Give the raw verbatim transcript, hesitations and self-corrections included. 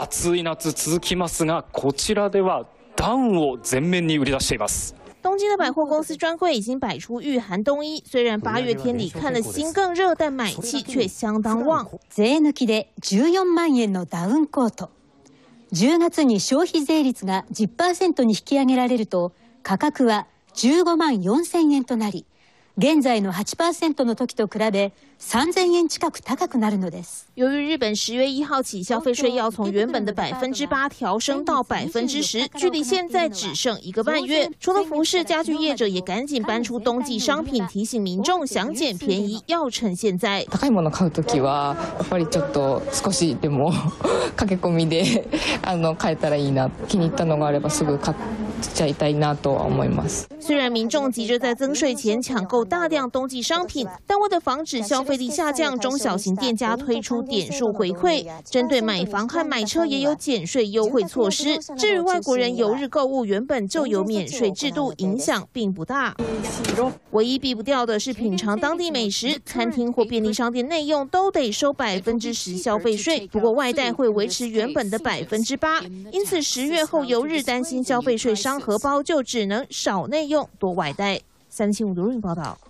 暑い夏続きますが、こちらではダウンを全面に売り出しています。 东京的百货公司专柜已经摆出御寒冬衣，虽然八月天里看了心更热，但买气却相当旺。 税抜きでじゅうよんまんえんのダウンコート。じゅうがつに消費税率が じゅっパーセント に引き上げられると、価格はじゅうごまんよんせんえんとなり、現在の はちパーセント の時と比べさんぜんえん近く高くなるのです。 由于日本十月一号起消费税要从原本的百分之八调升到百分之十，距离现在只剩一个半月。除了服饰家具业者也赶紧搬出冬季商品，提醒民众想捡便宜要趁现在。 高いもの買うときはやっぱりちょっと少しでも駆け込みであの買えたらいいな。気に入ったのがあればすぐ買っちゃいたいなとは思います。 虽然民众急着在增税前抢购大量冬季商品，但为了防止消费力下降，中小型店家推出点数回馈，针对买房和买车也有减税优惠措施。至于外国人游日购物，原本就有免税制度，影响并不大。唯一避不掉的是品尝当地美食，餐厅或便利商店内用都得收百分之十消费税。不过外带会维持原本的百分之八，因此十月后游日担心消费税伤荷包，就只能少内用多外带。三七五读报道。